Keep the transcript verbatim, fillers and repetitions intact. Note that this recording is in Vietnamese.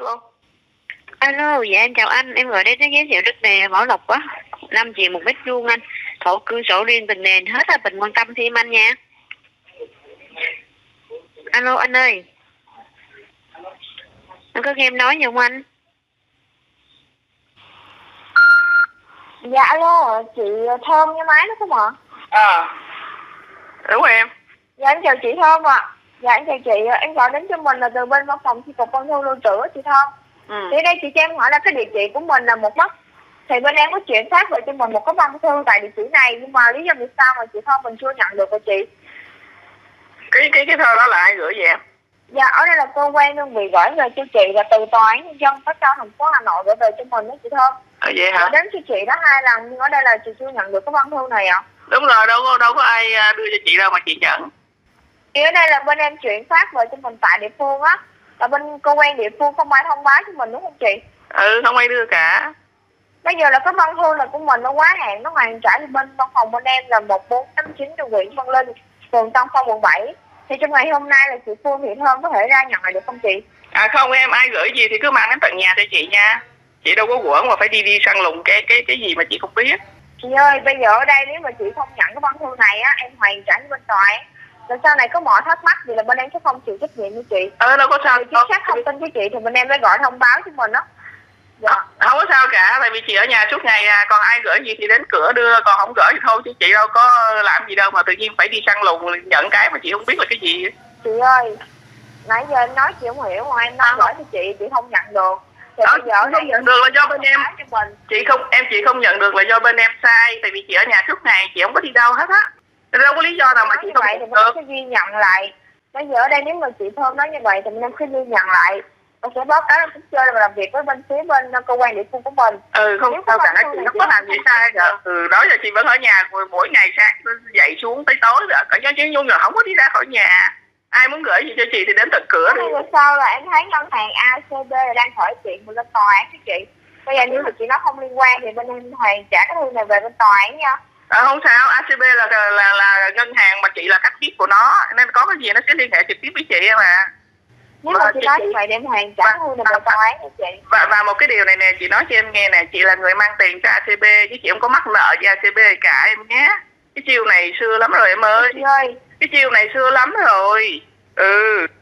Alo. Alo, dạ em chào anh, em gọi đến để giới thiệu đất nền Bảo Lộc quá. năm triệu một mét vuông anh. Thổ cư sổ riêng bình nền hết là bình quan tâm thêm anh nha. Alo anh ơi. Anh có nghe em nói gì không anh? Dạ alo, chị Thơm nghe máy đó không ạ? À, đúng rồi em. Dạ em chào chị Thơm ạ. À. Dạ em chào chị, em gọi đến cho mình là từ bên văn phòng chi cục văn thư lưu trữ chị Thơm. Ừ. Thì đây chị cho em hỏi là cái địa chỉ của mình là một mất. Thì bên em có chuyển phát về cho mình một cái văn thư tại địa chỉ này, nhưng mà lý do vì sao mà chị Thơm mình chưa nhận được rồi chị? Cái cái cái thơ đó là ai gửi vậy em? Dạ ở đây là cơ quan đơn vị gửi về cho chị là từ Tòa án Nhân dân cấp cao thành phố Hà Nội gửi về cho mình đó chị Thơm. À, vậy hả? Dạ, đến cho chị đó hai lần nhưng ở đây là chị chưa nhận được cái văn thư này ạ. À. Đúng rồi, đâu có đâu có ai đưa cho chị đâu mà chị nhận. Thì ở đây là bên em chuyển phát về cho mình tại địa phương á, là bên cơ quan địa phương không ai thông báo cho mình đúng không chị? Ừ, không ai đưa cả. Bây giờ là cái văn thư là của mình nó quá hạn, nó hoàn trả thì bên văn phòng bên em là một bốn tám chín trong huyện Văn Linh, phường Tân Phong, quận bảy. Thì trong ngày hôm nay là chị Phương Thị Thơm có thể ra nhận lại được không chị? À không em, ai gửi gì thì cứ mang đến tận nhà cho chị nha. Chị đâu có quẩn mà phải đi đi săn lùng cái cái cái gì mà chị không biết. Chị ơi, bây giờ ở đây nếu mà chị không nhận cái văn thư này á, em hoàn trả với bên tòa án. Rồi sau này có mọi thắc mắc gì là bên em sẽ không chịu trách nhiệm với chị. Ờ đâu có sao. Thì chính xác thông tin với chị thì bên em mới gọi thông báo cho mình đó. Dạ. Không có sao cả, tại vì chị ở nhà suốt ngày à, còn ai gửi gì thì đến cửa đưa, còn không gửi thì thôi, chứ chị đâu có làm gì đâu mà tự nhiên phải đi săn lùng nhận cái mà chị không biết là cái gì. Chị ơi, nãy giờ em nói chị không hiểu mà em nói à. Gửi cho chị, chị không nhận được. Thì ờ, bây giờ không nhận được là do bên em. Chị không, em chị không nhận được là do bên em sai, tại vì chị ở nhà suốt ngày, chị không có đi đâu hết á. Đâu có lý do nào mà chị không vậy nhận thì được. mình sẽ ghi nhận lại. Bây giờ ở đây nếu mà chị Thơm nói như vậy thì mình em sẽ ghi nhận lại. Mình sẽ báo cáo lên cấp trên và làm việc với bên phía bên cơ quan địa phương của mình. Ừ không sao cả, chị không có làm gì sai cả. Ừ đó giờ chị vẫn ở nhà mỗi ngày sáng dậy xuống tới tối rồi, cả chứ Nhung là không có đi ra khỏi nhà. Ai muốn gửi gì cho chị thì đến tận cửa đi. Rồi sau là em thấy ngân hàng a xê bê là đang khởi kiện mình lên tòa án với chị. Bây giờ nếu mà chị nói không liên quan thì bên em hoàn trả cái thư này về bên tòa án nha. À, không sao, a xê bê là, là là là ngân hàng mà chị là khách VIP của nó, nên có cái gì nó sẽ liên hệ trực tiếp với chị em à. Nếu mà chị, chị nói như vậy thì em hoàn trả thư này về tòa án cho chị. Và và một cái điều này nè, chị nói cho em nghe nè, chị là người mang tiền cho a xê bê chứ chị không có mắc nợ với a xê bê cả em nhé. Cái chiêu này xưa lắm rồi em ơi. Chị ơi, cái chiêu này xưa lắm rồi. Ừ.